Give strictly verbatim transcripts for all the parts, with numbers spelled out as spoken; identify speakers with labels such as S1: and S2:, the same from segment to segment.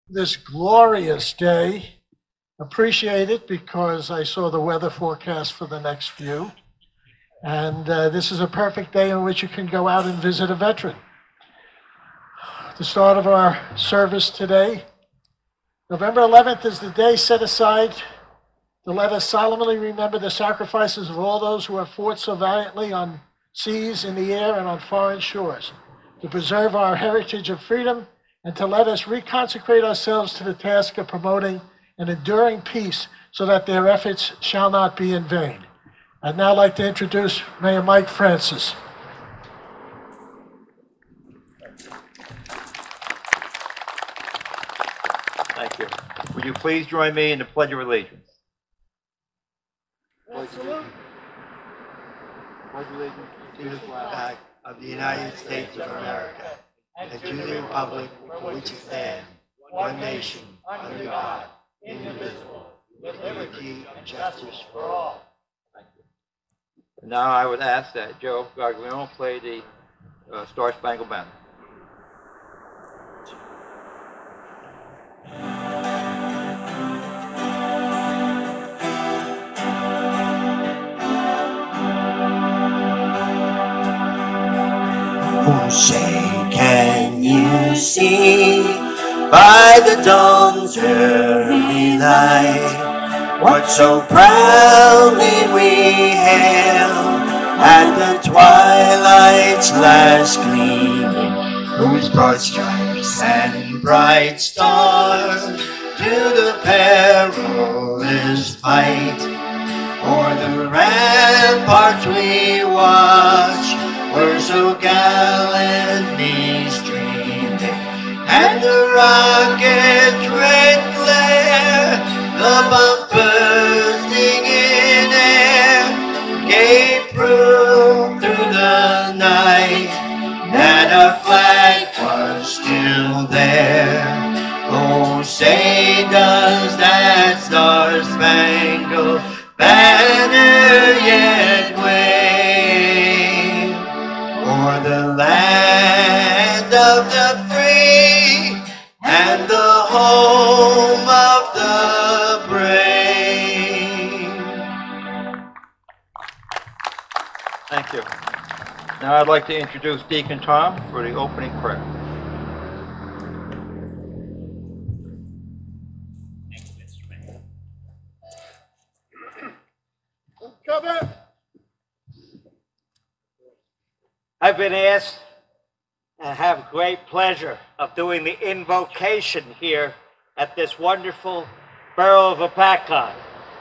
S1: this glorious day. Appreciate it because I saw the weather forecast for the next few. And uh, this is a perfect day in which you can go out and visit a veteran. The start of our service today, November eleventh, is the day set aside to let us solemnly remember the sacrifices of all those who have fought so valiantly on seas, in the air, and on foreign shores, to preserve our heritage of freedom and to let us reconsecrate ourselves to the task of promoting an enduring peace so that their efforts shall not be in vain. I'd now like to introduce Mayor Mike Francis.
S2: Thank you. Would you please join me in the Pledge of Allegiance?
S1: Absolutely.
S3: Pledge allegiance to the flag of the United States of America and to the republic for which it stands, one nation, under God, indivisible, with liberty and justice for all.
S2: Thank you. And now I would ask that Joe Gargiulo play the uh, Star Spangled Banner.
S3: Oh, say, can you see by the dawn's early light what so proudly we hailed at the twilight's last gleaming, whose broad stripes and bright stars to the perilous fight o'er the ramparts we watch were so gallantly streaming, and the rocket's red glare, the bombs bursting in air, gave proof through the night that our flag was still there. Oh, say does that star-spangled banner yet wave o'er the land of the free and the home of the brave?
S2: Thank you. Now I'd like to introduce Deacon Tom for the opening prayer.
S1: Come in.
S4: I've been asked and have great pleasure of doing the invocation here at this wonderful Borough of Hopatcong.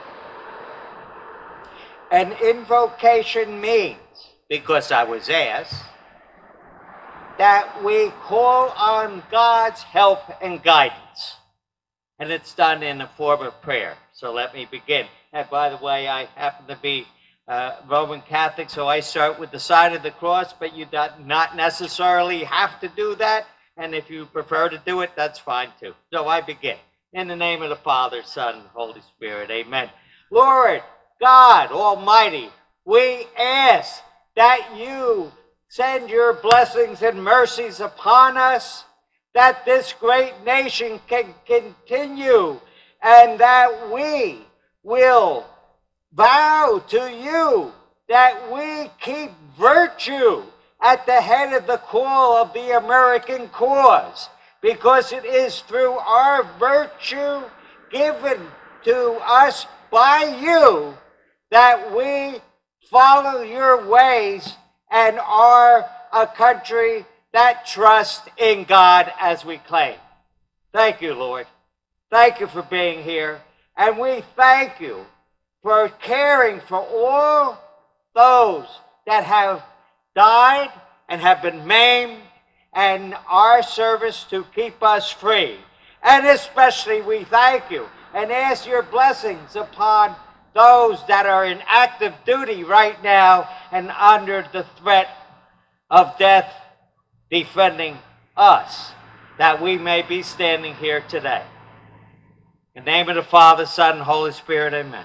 S4: An invocation means, because I was asked, that we call on God's help and guidance. And it's done in the form of prayer. So let me begin. And by the way, I happen to be uh, Roman Catholic, so I start with the sign of the cross, but you do not necessarily have to do that. And if you prefer to do it, that's fine too. So I begin. In the name of the Father, Son, and Holy Spirit, amen. Lord God Almighty, we ask that you send your blessings and mercies upon us, that this great nation can continue, and that we will vow to you that we keep virtue at the head of the call of the American cause, because it is through our virtue given to us by you that we follow your ways and are a country that trusts in God as we claim. Thank you, Lord. Thank you for being here. And we thank you for caring for all those that have died and have been maimed, and our service to keep us free. And especially we thank you and ask your blessings upon those that are in active duty right now and under the threat of death defending us, that we may be standing here today. In the name of the Father, Son, and Holy Spirit, amen.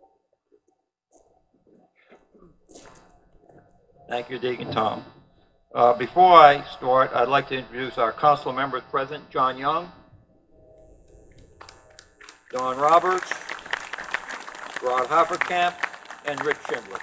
S2: Thank you, Deacon Tom. Uh, before I start, I'd like to introduce our council members present: John Young, Don Roberts, Rod Hoppercamp, and Rick Schindler.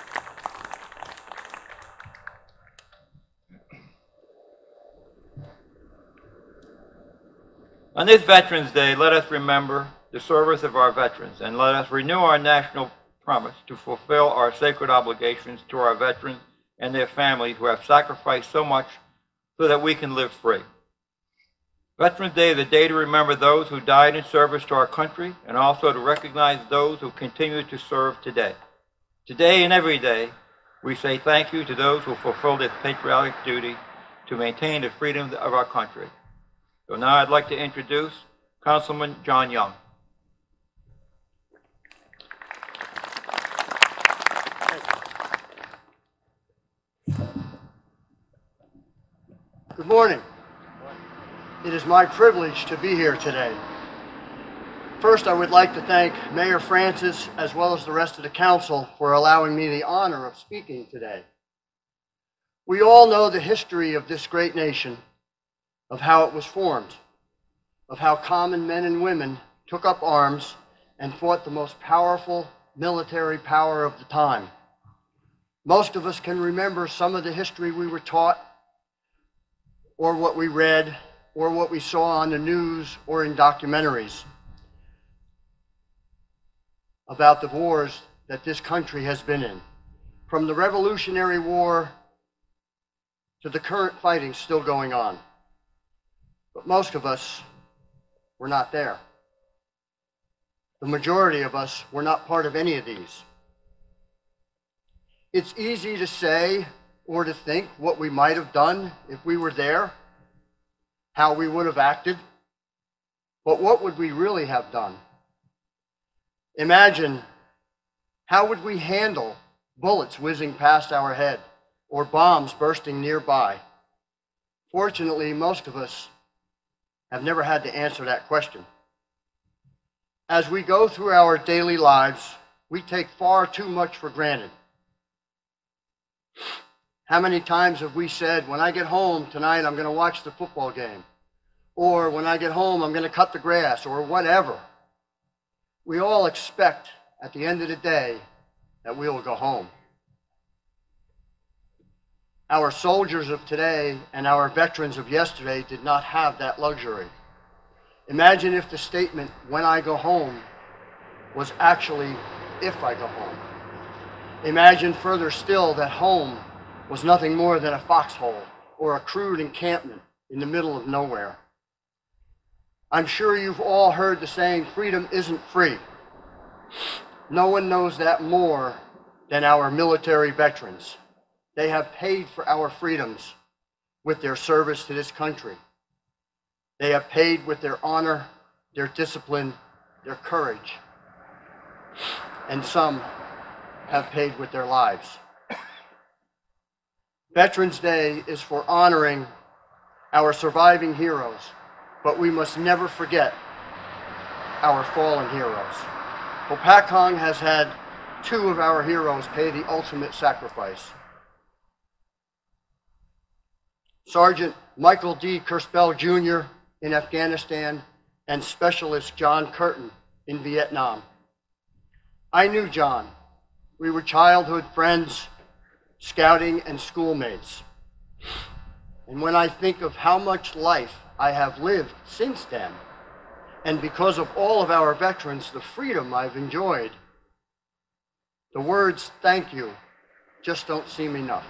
S2: On this Veterans Day, let us remember the service of our veterans, and let us renew our national promise to fulfill our sacred obligations to our veterans and their families who have sacrificed so much so that we can live free. Veterans Day is a day to remember those who died in service to our country and also to recognize those who continue to serve today. Today and every day, we say thank you to those who fulfill this patriotic duty to maintain the freedoms of our country. So now I'd like to introduce Councilman John Young.
S3: Good morning. It is my privilege to be here today. First, I would like to thank Mayor Francis as well as the rest of the council for allowing me the honor of speaking today. We all know the history of this great nation, of how it was formed, of how common men and women took up arms and fought the most powerful military power of the time. Most of us can remember some of the history we were taught, or what we read, or what we saw on the news or in documentaries about the wars that this country has been in. From the Revolutionary War to the current fighting still going on. But most of us were not there. The majority of us were not part of any of these. It's easy to say or to think what we might have done if we were there, how we would have acted, but what would we really have done? Imagine, how would we handle bullets whizzing past our head or bombs bursting nearby? Fortunately, most of us have never had to answer that question. As we go through our daily lives, we take far too much for granted. How many times have we said, when I get home tonight, I'm going to watch the football game? Or when I get home, I'm going to cut the grass, or whatever. We all expect at the end of the day that we will go home. Our soldiers of today and our veterans of yesterday did not have that luxury. Imagine if the statement, when I go home, was actually, if I go home. Imagine further still that home was nothing more than a foxhole or a crude encampment in the middle of nowhere. I'm sure you've all heard the saying, freedom isn't free. No one knows that more than our military veterans. They have paid for our freedoms with their service to this country. They have paid with their honor, their discipline, their courage. And some have paid with their lives. Veterans Day is for honoring our surviving heroes, but we must never forget our fallen heroes. Hopatcong has had two of our heroes pay the ultimate sacrifice. Sergeant Michael D. Kerspel Junior in Afghanistan and Specialist John Curtin in Vietnam. I knew John. We were childhood friends, scouting and schoolmates. And when I think of how much life I have lived since then, and because of all of our veterans, the freedom I've enjoyed, the words thank you just don't seem enough.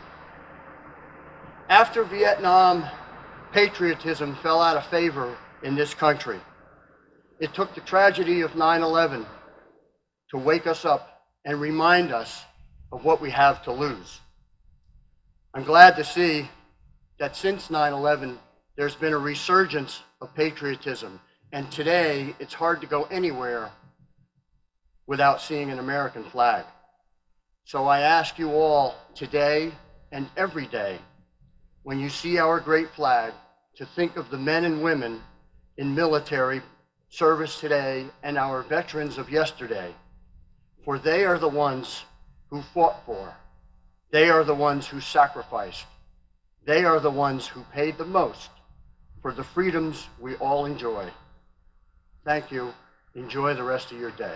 S3: After Vietnam, patriotism fell out of favor in this country. It took the tragedy of nine eleven to wake us up and remind us of what we have to lose. I'm glad to see that since nine eleven, there's been a resurgence of patriotism. And today, it's hard to go anywhere without seeing an American flag. So I ask you all today and every day, when you see our great flag, to think of the men and women in military service today and our veterans of yesterday. For they are the ones who fought for. They are the ones who sacrificed. They are the ones who paid the most for the freedoms we all enjoy. Thank you. Enjoy the rest of your day.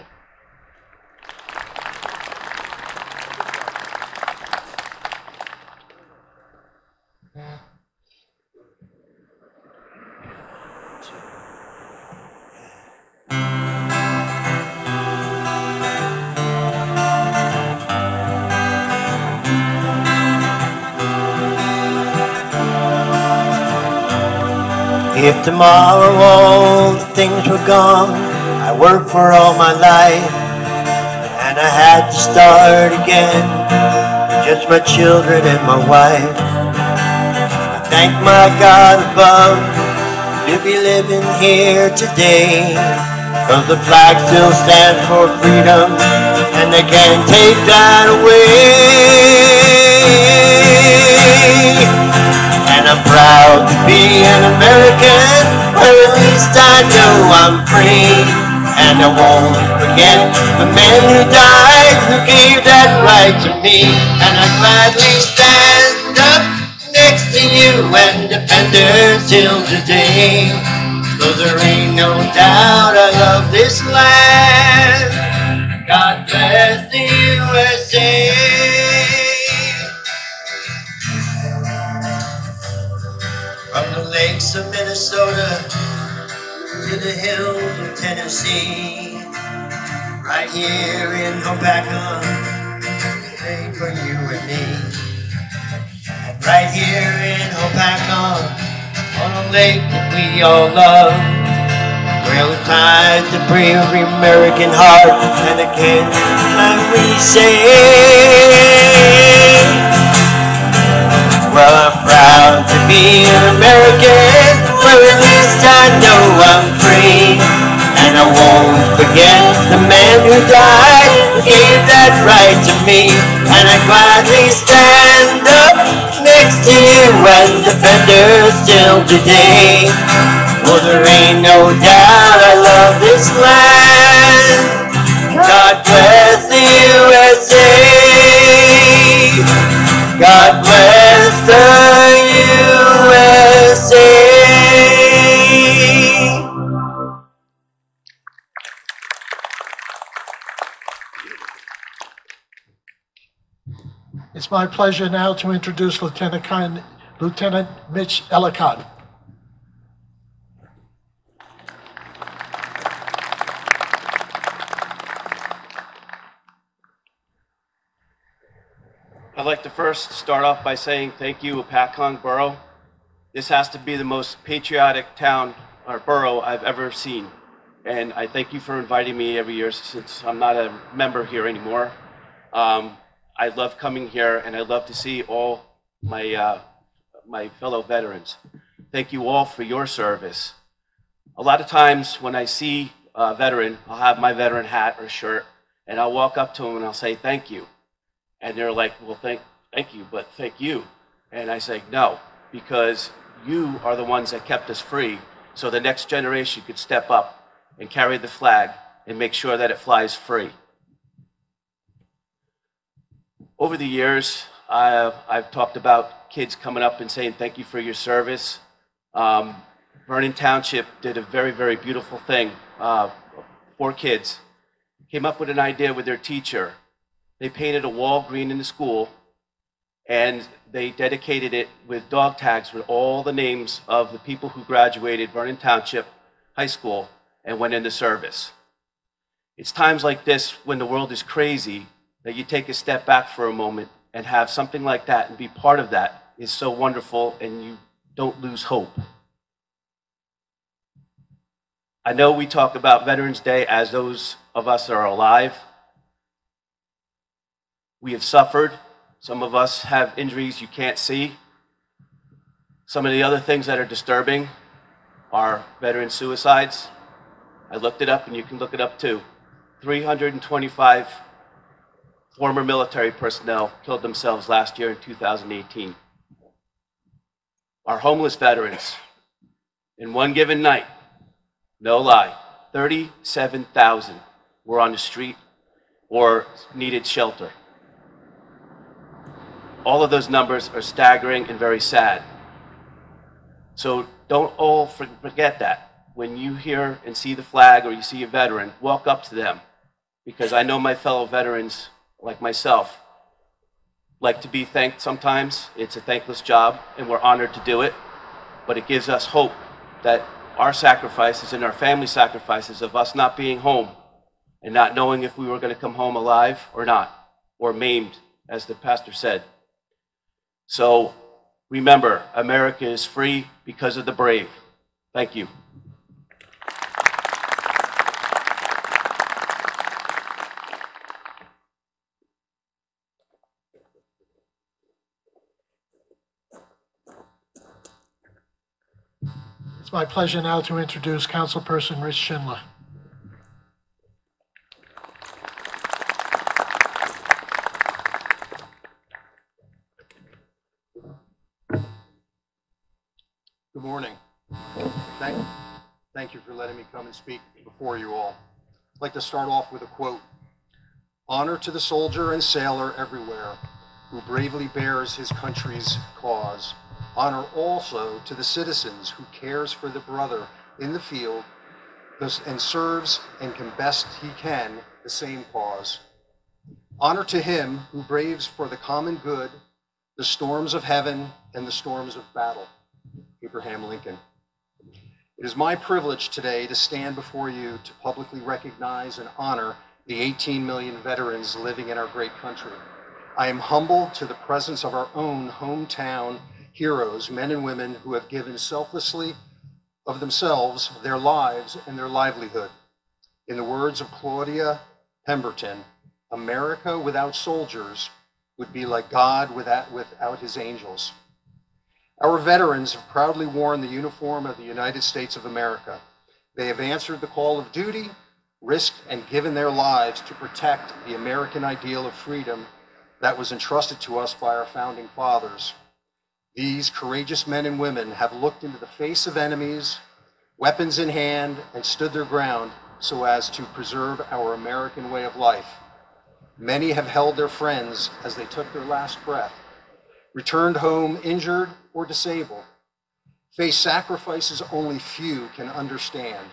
S5: If tomorrow all the things were gone, I worked for all my life, and I had to start again, just my children and my wife. I thank my God above to be living here today, 'cause the flag still stands for freedom, and they can't take that away. And I'm proud to be an American, or at least I know I'm free. And I won't forget the men who died, who gave that right to me. And I gladly stand up next to you and defend her till today. 'Cause there ain't no doubt I love this land. God bless the U S A. From the lakes of Minnesota to the hills of Tennessee, right here in Hopatcong, made for you and me. Right here in Hopatcong, on a lake that we all love, where the tides to free every American heart, and again, like we say, well, I'm proud to be an American, where at least I know I'm free. And I won't forget the man who died, who gave that right to me. And I gladly stand up next to you and defend her still today. For there ain't no doubt I love this land. God bless the U S A. God bless the U S A.
S1: It's my pleasure now to introduce Lieutenant, Con Lieutenant Mitch Ellicott.
S6: I'd like to first start off by saying thank you, Hopatcong Borough. This has to be the most patriotic town or borough I've ever seen. And I thank you for inviting me every year since I'm not a member here anymore. Um, I love coming here, and I love to see all my, uh, my fellow veterans. Thank you all for your service. A lot of times when I see a veteran, I'll have my veteran hat or shirt, and I'll walk up to them and I'll say thank you. And they're like, well, thank, thank you, but thank you. And I say, no, because you are the ones that kept us free, so the next generation could step up and carry the flag and make sure that it flies free. Over the years, I've, I've talked about kids coming up and saying thank you for your service. Um, Vernon Township did a very, very beautiful thing. Uh, four kids came up with an idea with their teacher. They painted a wall green in the school, and they dedicated it with dog tags with all the names of the people who graduated Vernon Township High School and went into service. It's times like this when the world is crazy that you take a step back for a moment and have something like that and be part of that is so wonderful, and you don't lose hope. I know we talk about Veterans Day as those of us that are alive. We have suffered. Some of us have injuries you can't see. Some of the other things that are disturbing are veteran suicides. I looked it up, and you can look it up too. three hundred twenty-five former military personnel killed themselves last year in two thousand eighteen. Our homeless veterans, in one given night, no lie, thirty-seven thousand were on the street or needed shelter. all of those numbers are staggering and very sad. So don't all forget that. When you hear and see the flag or you see a veteran, walk up to them, because I know my fellow veterans, like myself, like to be thanked sometimes. It's a thankless job, and we're honored to do it, but it gives us hope that our sacrifices and our family sacrifices of us not being home and not knowing if we were going to come home alive or not, or maimed, as the pastor said. So remember, America is free because of the brave. Thank you.
S1: It's my pleasure now to introduce Councilperson Rich Schindler.
S7: Good morning. Thank, thank you for letting me come and speak before you all. I'd like to start off with a quote. Honor to the soldier and sailor everywhere who bravely bears his country's cause. Honor also to the citizens who cares for the brother in the field and serves and can best he can the same cause. Honor to him who braves for the common good the storms of heaven and the storms of battle. Abraham Lincoln. It is my privilege today to stand before you to publicly recognize and honor the eighteen million veterans living in our great country. I am humbled to the presence of our own hometown heroes, men and women who have given selflessly of themselves, their lives, and their livelihood. In the words of Claudia Pemberton, America without soldiers would be like God without, without his angels. Our veterans have proudly worn the uniform of the United States of America. They have answered the call of duty, risked and given their lives to protect the American ideal of freedom that was entrusted to us by our founding fathers. These courageous men and women have looked into the face of enemies, weapons in hand, and stood their ground so as to preserve our American way of life. Many have held their friends as they took their last breath, returned home injured or disabled, faced sacrifices only few can understand.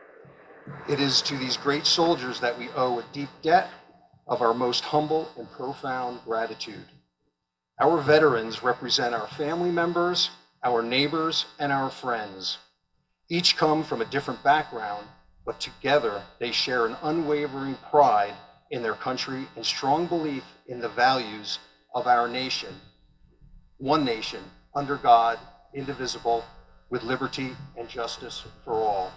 S7: It is to these great soldiers that we owe a deep debt of our most humble and profound gratitude. Our veterans represent our family members, our neighbors, and our friends. Each come from a different background, but together they share an unwavering pride in their country and strong belief in the values of our nation. One nation, under God, indivisible, with liberty and justice for all.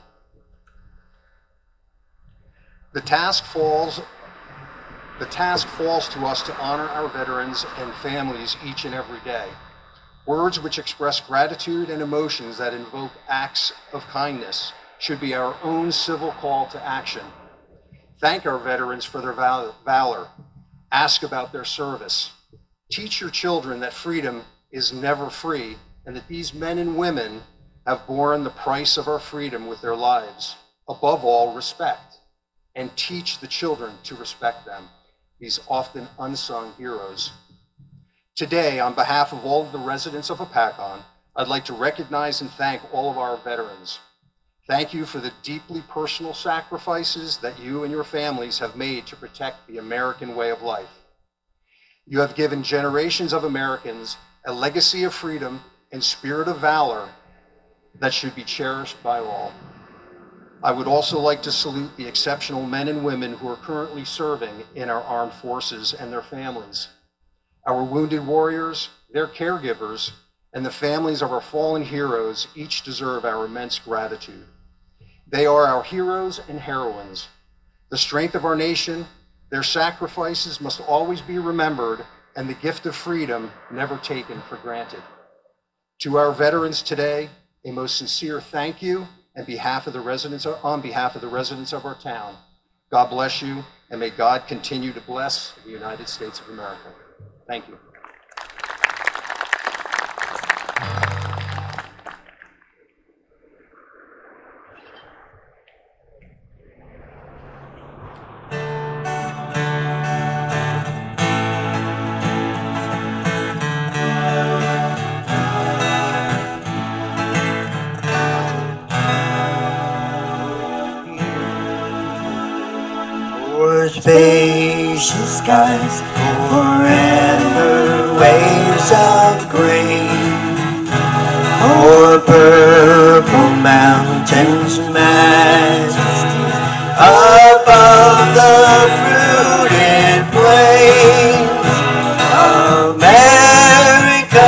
S7: The task falls The task falls to us to honor our veterans and families each and every day. Words which express gratitude and emotions that invoke acts of kindness should be our own civil call to action. Thank our veterans for their val- valor. Ask about their service. Teach your children that freedom is never free and that these men and women have borne the price of our freedom with their lives. Above all, respect, and teach the children to respect them, these often unsung heroes. Today, on behalf of all of the residents of Hopatcong, I'd like to recognize and thank all of our veterans. Thank you for the deeply personal sacrifices that you and your families have made to protect the American way of life. You have given generations of Americans a legacy of freedom and spirit of valor that should be cherished by all. I would also like to salute the exceptional men and women who are currently serving in our armed forces and their families. Our wounded warriors, their caregivers, and the families of our fallen heroes each deserve our immense gratitude. They are our heroes and heroines, the strength of our nation. Their sacrifices must always be remembered, and the gift of freedom never taken for granted. To our veterans today, a most sincere thank you on behalf of the residents on behalf of the residents of our town. God bless you, and may God continue to bless the United States of America. Thank you.
S5: spacious skies, forever waves of grain, o'er purple mountains majesty, above the fruited plains. America,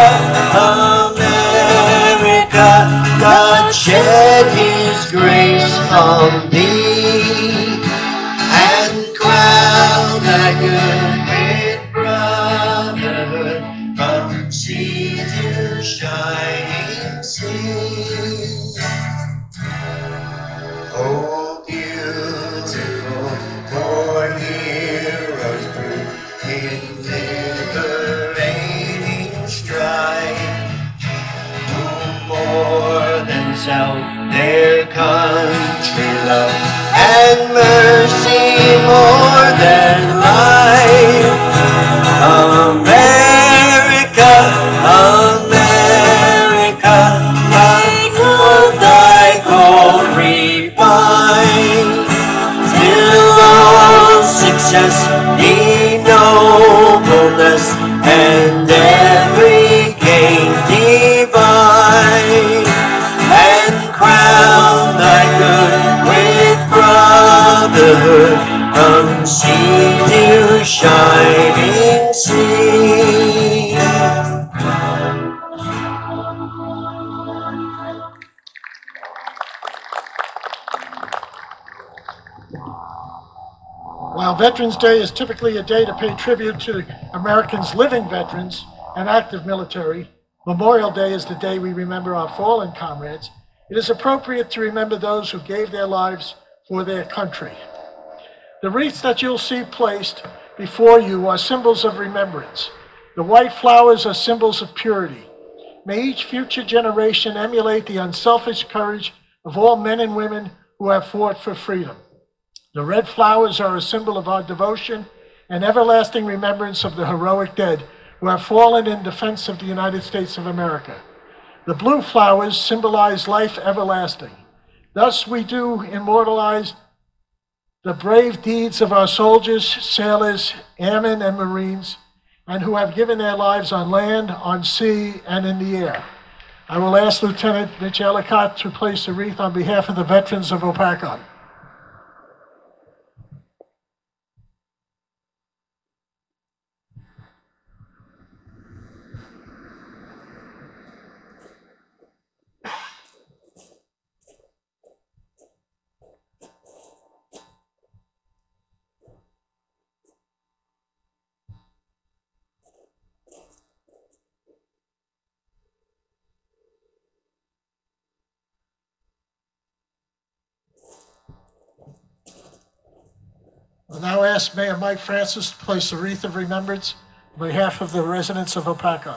S5: America, God shed his grace on thee, and crown thy good with brotherhood, from sea to shining sea. Oh, beautiful for heroes prove in liberating strife, who more than self their country love, and mercy more than life. America, America, like gold thy gold refine, till all success be nobleness, and every gain divine, and crown thy good with brotherhood, from sea to shining sea.
S1: While Veterans Day is typically a day to pay tribute to Americans living veterans and active military, Memorial Day is the day we remember our fallen comrades. It is appropriate to remember those who gave their lives for their country. The wreaths that you'll see placed before you are symbols of remembrance. The white flowers are symbols of purity. May each future generation emulate the unselfish courage of all men and women who have fought for freedom. The red flowers are a symbol of our devotion and everlasting remembrance of the heroic dead who have fallen in defense of the United States of America. The blue flowers symbolize life everlasting. Thus we do immortalize the brave deeds of our soldiers, sailors, airmen, and Marines, and who have given their lives on land, on sea, and in the air. I will ask Lieutenant Mitch Ellicott to place a wreath on behalf of the veterans of Hopatcong. I'll now ask Mayor Mike Francis to place a wreath of remembrance on behalf of the residents of Hopatcong.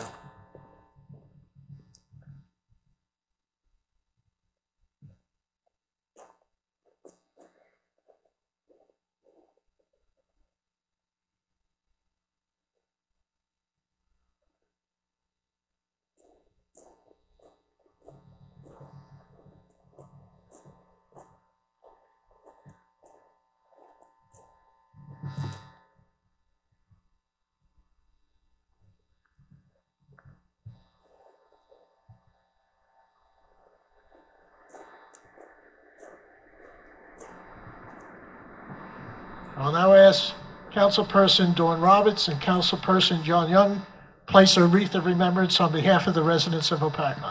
S1: I'll now ask Councilperson Dawn Roberts and Councilperson John Young to place a wreath of remembrance on behalf of the residents of Hopatcong.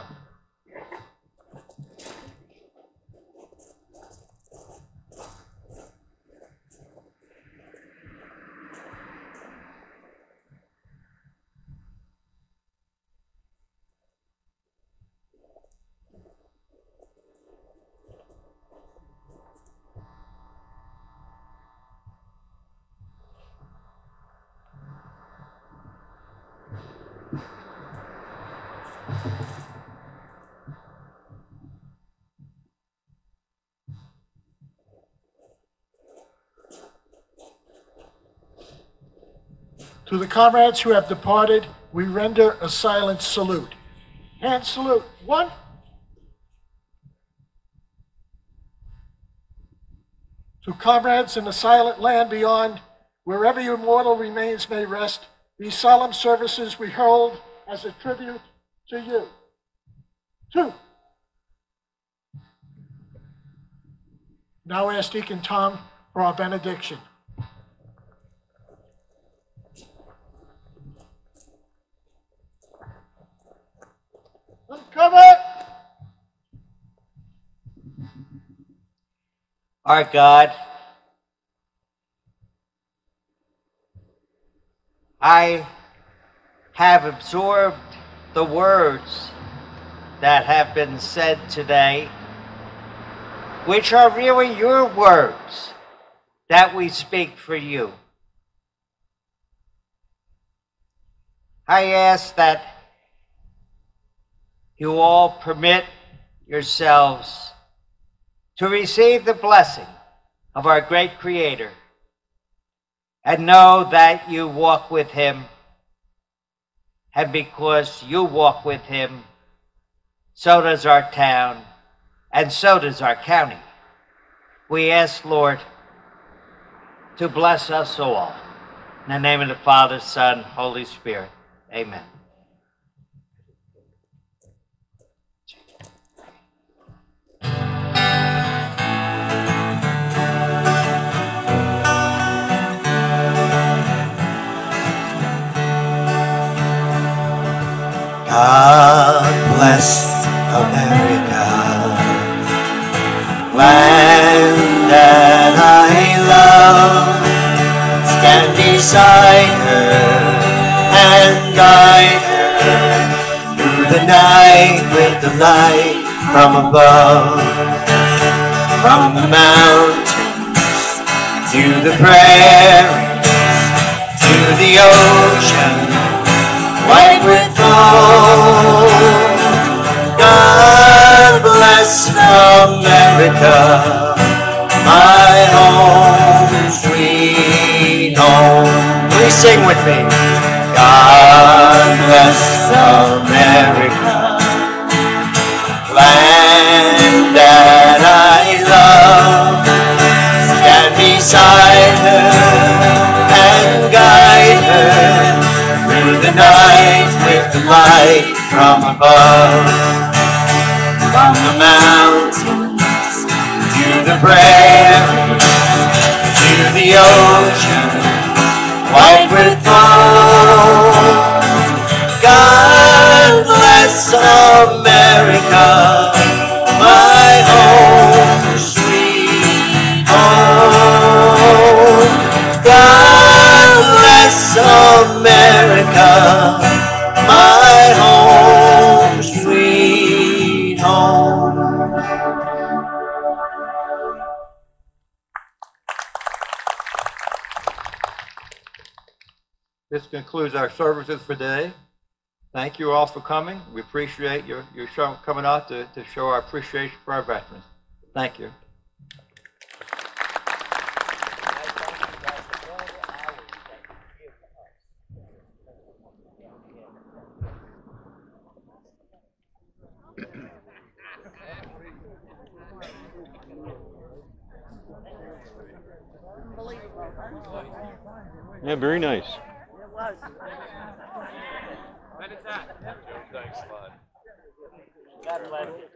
S1: To the comrades who have departed, we render a silent salute. Hand salute. One. To comrades in the silent land beyond, wherever your mortal remains may rest, these solemn services we hold as a tribute to you. Two. Now ask Deacon Tom for our benediction. Uncover!
S4: Our God, I have absorbed the words that have been said today, which are really your words that we speak for you. I ask that you all permit yourselves to receive the blessing of our great Creator and know that you walk with Him, and because you walk with Him, so does our town, and so does our county. We ask, Lord, to bless us all. In the name of the Father, Son, Holy Spirit. Amen.
S5: God bless America, land that I love. Stand beside her and guide her through the night with the light from above. From the mountains to the prairies to the ocean white with foam. God bless America, my home, sweet home. Please sing with me. God bless America, land that I love. Stand beside her and guide her through the night with the light from above. From the mountains to the prairies to the ocean white with foam. God bless America, my home, sweet home. God bless America, my home, sweet home.
S2: This concludes our services for today. Thank you all for coming. We appreciate your, your show, coming out to, to show our appreciation for our veterans. Thank you.
S8: Yeah, very nice.
S4: God bless you.